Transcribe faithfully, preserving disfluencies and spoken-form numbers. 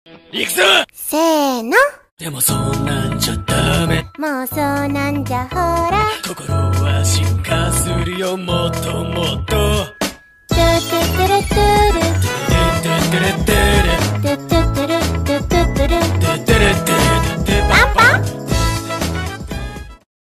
行くぞ。 せーの。 でもそんなんじゃダメ。 もうそうなんじゃほら。 心は進化するよもっと